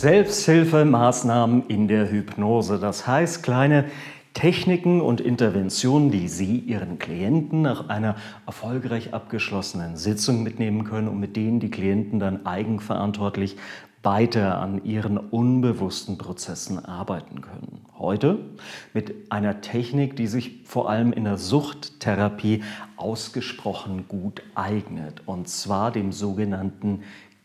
Selbsthilfemaßnahmen in der Hypnose. Das heißt, kleine Techniken und Interventionen, die Sie Ihren Klienten nach einer erfolgreich abgeschlossenen Sitzung mitnehmen können und mit denen die Klienten dann eigenverantwortlich weiter an ihren unbewussten Prozessen arbeiten können. Heute mit einer Technik, die sich vor allem in der Suchttherapie ausgesprochen gut eignet, und zwar dem sogenannten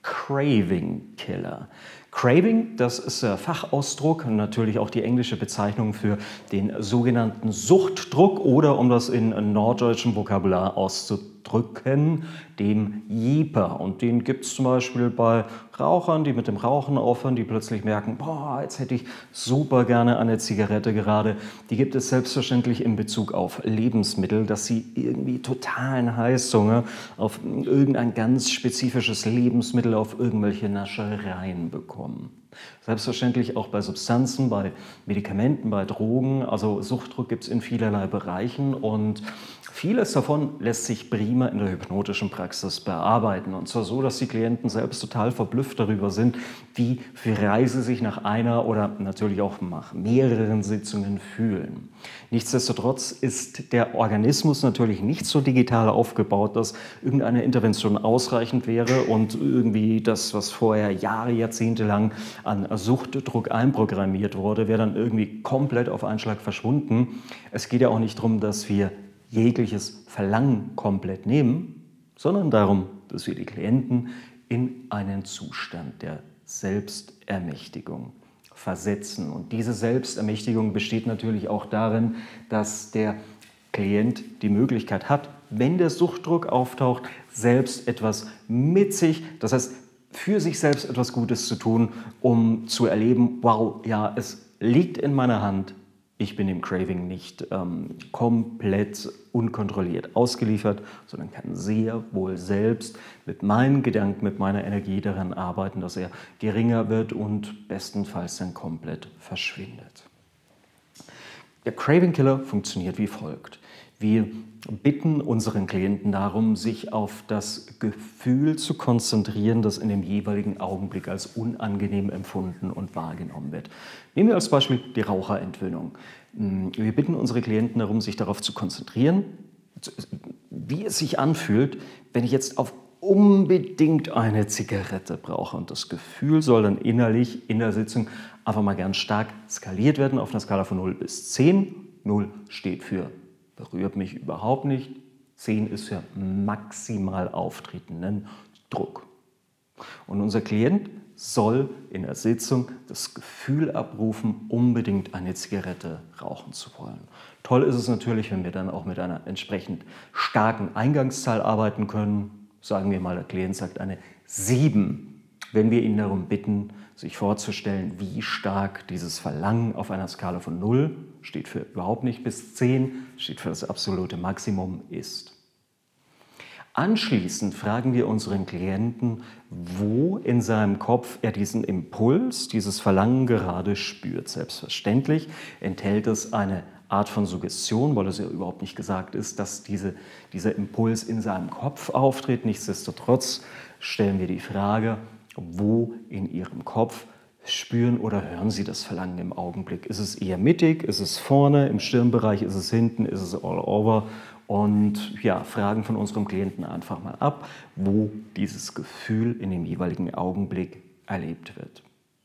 Craving Killer. Craving, das ist der Fachausdruck und natürlich auch die englische Bezeichnung für den sogenannten Suchtdruck oder, um das in norddeutschem Vokabular auszudrücken, dem Jeeper. Und den gibt es zum Beispiel bei Rauchern, die mit dem Rauchen aufhören, die plötzlich merken, boah, jetzt hätte ich super gerne eine Zigarette gerade. Die gibt es selbstverständlich in Bezug auf Lebensmittel, dass sie irgendwie totalen Heißhunger auf irgendein ganz spezifisches Lebensmittel, auf irgendwelche Naschereien bekommen. Selbstverständlich auch bei Substanzen, bei Medikamenten, bei Drogen. Also Suchtdruck gibt es in vielerlei Bereichen und vieles davon lässt sich prima in der hypnotischen Praxis bearbeiten. Und zwar so, dass die Klienten selbst total verblüfft darüber sind, wie frei sie sich nach einer oder natürlich auch nach mehreren Sitzungen fühlen. Nichtsdestotrotz ist der Organismus natürlich nicht so digital aufgebaut, dass irgendeine Intervention ausreichend wäre und irgendwie das, was vorher Jahre, Jahrzehnte lang an Suchtdruck einprogrammiert wurde, wäre dann irgendwie komplett auf einen Schlag verschwunden. Es geht ja auch nicht darum, dass wir jegliches Verlangen komplett nehmen, sondern darum, dass wir die Klienten in einen Zustand der Selbstermächtigung versetzen. Und diese Selbstermächtigung besteht natürlich auch darin, dass der Klient die Möglichkeit hat, wenn der Suchtdruck auftaucht, selbst etwas mit sich, das heißt für sich selbst etwas Gutes zu tun, um zu erleben, wow, ja, es liegt in meiner Hand, ich bin dem Craving nicht komplett unkontrolliert ausgeliefert, sondern kann sehr wohl selbst mit meinen Gedanken, mit meiner Energie daran arbeiten, dass er geringer wird und bestenfalls dann komplett verschwindet. Der Craving Killer funktioniert wie folgt. Wir bitten unseren Klienten darum, sich auf das Gefühl zu konzentrieren, das in dem jeweiligen Augenblick als unangenehm empfunden und wahrgenommen wird. Nehmen wir als Beispiel die Raucherentwöhnung. Wir bitten unsere Klienten darum, sich darauf zu konzentrieren, wie es sich anfühlt, wenn ich jetzt auf unbedingt eine Zigarette brauche. Und das Gefühl soll dann innerlich in der Sitzung einfach mal ganz stark skaliert werden auf einer Skala von 0 bis 10. 0 steht für berührt mich überhaupt nicht. 10 ist für maximal auftretenden Druck. Und unser Klient soll in der Sitzung das Gefühl abrufen, unbedingt eine Zigarette rauchen zu wollen. Toll ist es natürlich, wenn wir dann auch mit einer entsprechend starken Eingangszahl arbeiten können. Sagen wir mal, der Klient sagt eine 7. Wenn wir ihn darum bitten, sich vorzustellen, wie stark dieses Verlangen auf einer Skala von 0, steht für überhaupt nicht, bis 10, steht für das absolute Maximum, ist. Anschließend fragen wir unseren Klienten, wo in seinem Kopf er diesen Impuls, dieses Verlangen gerade spürt. Selbstverständlich enthält es eine Art von Suggestion, weil es ja überhaupt nicht gesagt ist, dass dieser Impuls in seinem Kopf auftritt. Nichtsdestotrotz stellen wir die Frage, wo in Ihrem Kopf spüren oder hören Sie das Verlangen im Augenblick? Ist es eher mittig? Ist es vorne? Im Stirnbereich? Ist es hinten? Ist es all over? Und ja, fragen von unserem Klienten einfach mal ab, wo dieses Gefühl in dem jeweiligen Augenblick erlebt wird.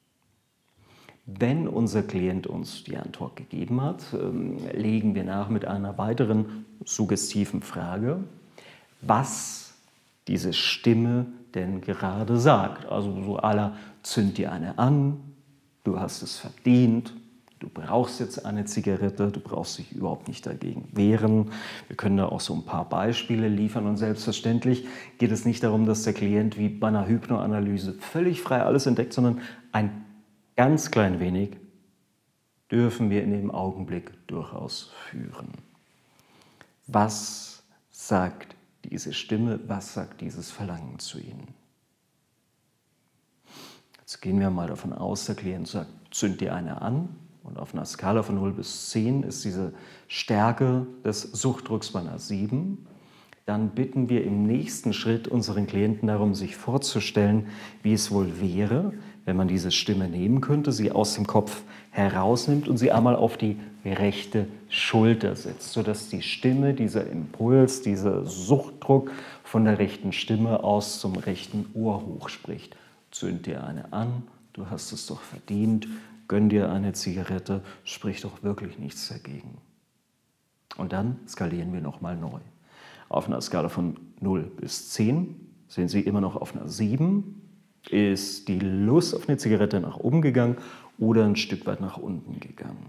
Wenn unser Klient uns die Antwort gegeben hat, legen wir nach mit einer weiteren suggestiven Frage, was diese Stimme denn gerade sagt. Also so à la, zünd dir eine an, du hast es verdient, du brauchst jetzt eine Zigarette, du brauchst dich überhaupt nicht dagegen wehren. Wir können da auch so ein paar Beispiele liefern und selbstverständlich geht es nicht darum, dass der Klient wie bei einer Hypnoanalyse völlig frei alles entdeckt, sondern ein ganz klein wenig dürfen wir in dem Augenblick durchaus führen. Was sagt diese Stimme, was sagt dieses Verlangen zu Ihnen? Jetzt gehen wir mal davon aus, der Klient sagt, zünd dir eine an. Und auf einer Skala von 0 bis 10 ist diese Stärke des Suchtdrucks bei einer 7. Dann bitten wir im nächsten Schritt unseren Klienten darum, sich vorzustellen, wie es wohl wäre, wenn man diese Stimme nehmen könnte, sie aus dem Kopf herausnimmt und sie einmal auf die rechte Schulter setzt, sodass die Stimme, dieser Impuls, dieser Suchtdruck von der rechten Stimme aus zum rechten Ohr hochspricht. Zünd dir eine an, du hast es doch verdient, gönn dir eine Zigarette, sprich doch wirklich nichts dagegen. Und dann skalieren wir nochmal neu. Auf einer Skala von 0 bis 10 sind Sie immer noch auf einer 7. Ist die Lust auf eine Zigarette nach oben gegangen oder ein Stück weit nach unten gegangen?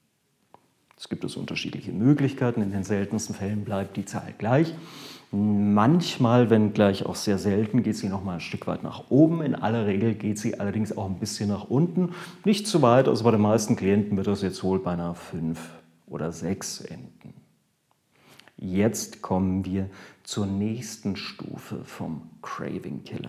Es gibt unterschiedliche Möglichkeiten. In den seltensten Fällen bleibt die Zahl gleich. Manchmal, wenn gleich auch sehr selten, geht sie noch mal ein Stück weit nach oben. In aller Regel geht sie allerdings auch ein bisschen nach unten. Nicht zu weit, also bei den meisten Klienten wird das jetzt wohl bei einer 5 oder 6 enden. Jetzt kommen wir zur nächsten Stufe vom Craving Killer.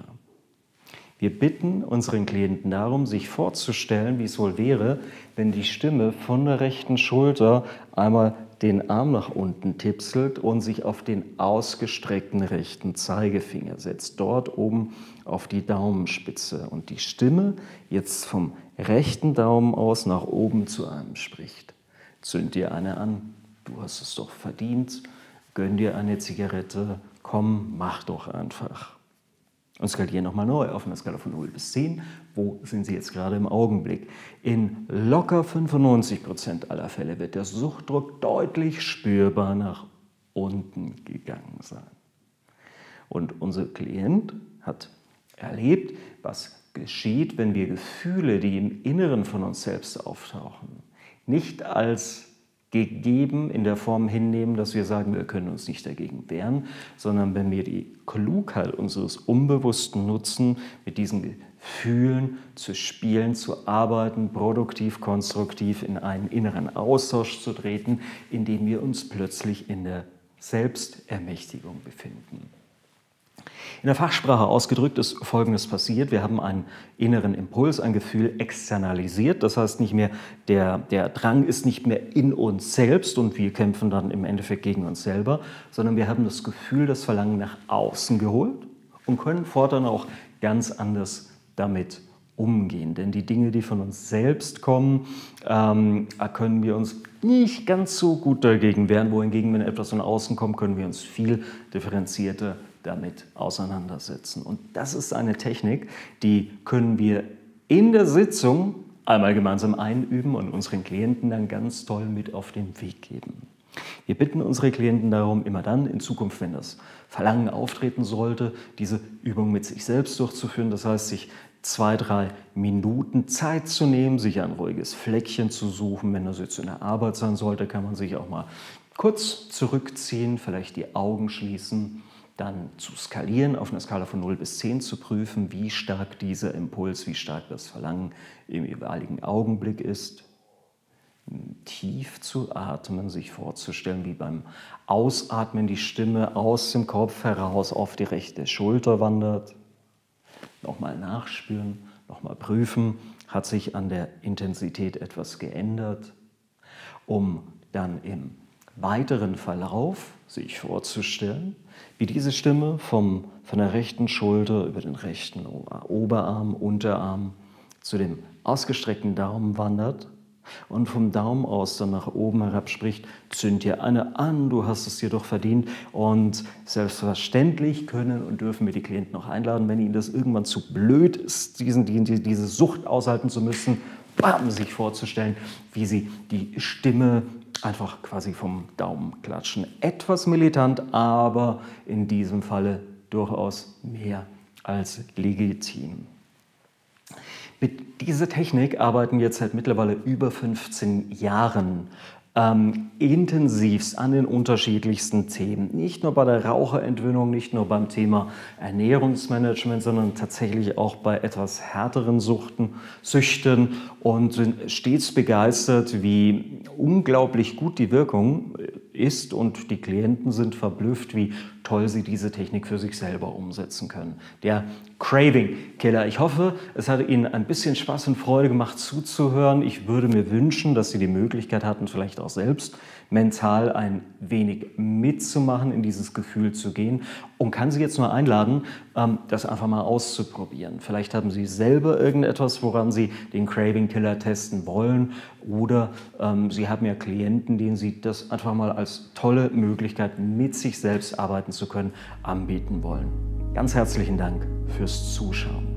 Wir bitten unseren Klienten darum, sich vorzustellen, wie es wohl wäre, wenn die Stimme von der rechten Schulter einmal den Arm nach unten tipselt und sich auf den ausgestreckten rechten Zeigefinger setzt, dort oben auf die Daumenspitze und die Stimme jetzt vom rechten Daumen aus nach oben zu einem spricht. Zünd dir eine an, du hast es doch verdient, gönn dir eine Zigarette, komm, mach doch einfach. Und skalieren nochmal neu auf einer Skala von 0 bis 10. Wo sind Sie jetzt gerade im Augenblick? In locker 95% aller Fälle wird der Suchtdruck deutlich spürbar nach unten gegangen sein. Und unser Klient hat erlebt, was geschieht, wenn wir Gefühle, die im Inneren von uns selbst auftauchen, nicht als gegeben in der Form hinnehmen, dass wir sagen, wir können uns nicht dagegen wehren, sondern wenn wir die Klugheit unseres Unbewussten nutzen, mit diesen Gefühlen zu spielen, zu arbeiten, produktiv, konstruktiv in einen inneren Austausch zu treten, in dem wir uns plötzlich in der Selbstermächtigung befinden. In der Fachsprache ausgedrückt ist Folgendes passiert. Wir haben einen inneren Impuls, ein Gefühl externalisiert. Das heißt nicht mehr, der Drang ist nicht mehr in uns selbst und wir kämpfen dann im Endeffekt gegen uns selber, sondern wir haben das Gefühl, das Verlangen nach außen geholt und können fortan auch ganz anders damit umgehen. Denn die Dinge, die von uns selbst kommen, können wir uns nicht ganz so gut dagegen wehren. Wohingegen, wenn etwas von außen kommt, können wir uns viel differenzierter damit auseinandersetzen. Und das ist eine Technik, die können wir in der Sitzung einmal gemeinsam einüben und unseren Klienten dann ganz toll mit auf den Weg geben. Wir bitten unsere Klienten darum, immer dann in Zukunft, wenn das Verlangen auftreten sollte, diese Übung mit sich selbst durchzuführen. Das heißt, sich 2, 3 Minuten Zeit zu nehmen, sich ein ruhiges Fleckchen zu suchen. Wenn das jetzt in der Arbeit sein sollte, kann man sich auch mal kurz zurückziehen, vielleicht die Augen schließen, dann zu skalieren, auf einer Skala von 0 bis 10 zu prüfen, wie stark dieser Impuls, wie stark das Verlangen im jeweiligen Augenblick ist. Tief zu atmen, sich vorzustellen, wie beim Ausatmen die Stimme aus dem Kopf heraus auf die rechte Schulter wandert. Nochmal nachspüren, nochmal prüfen, hat sich an der Intensität etwas geändert, um dann im weiteren Verlauf sich vorzustellen, wie diese Stimme von der rechten Schulter über den rechten Oberarm, Unterarm zu dem ausgestreckten Daumen wandert und vom Daumen aus dann nach oben herab spricht, zünd dir eine an, du hast es dir doch verdient. Und selbstverständlich können und dürfen wir die Klienten noch einladen, wenn ihnen das irgendwann zu blöd ist, diese Sucht aushalten zu müssen, sich vorzustellen, wie sie die Stimme einfach quasi vom Daumen klatschen. Etwas militant, aber in diesem Falle durchaus mehr als legitim. Mit dieser Technik arbeiten wir jetzt seit mittlerweile über 15 Jahren intensivst an den unterschiedlichsten Themen. Nicht nur bei der Raucherentwöhnung, nicht nur beim Thema Ernährungsmanagement, sondern tatsächlich auch bei etwas härteren Süchten und sind stets begeistert, wie unglaublich gut die Wirkung ist und die Klienten sind verblüfft, wie toll Sie diese Technik für sich selber umsetzen können. Der Craving Killer. Ich hoffe, es hat Ihnen ein bisschen Spaß und Freude gemacht zuzuhören. Ich würde mir wünschen, dass Sie die Möglichkeit hatten, vielleicht auch selbst mental ein wenig mitzumachen, in dieses Gefühl zu gehen, und kann Sie jetzt nur einladen, das einfach mal auszuprobieren. Vielleicht haben Sie selber irgendetwas, woran Sie den Craving Killer testen wollen, oder Sie haben ja Klienten, denen Sie das einfach mal als tolle Möglichkeit, mit sich selbst arbeiten zu können, anbieten wollen. Ganz herzlichen Dank fürs Zuschauen.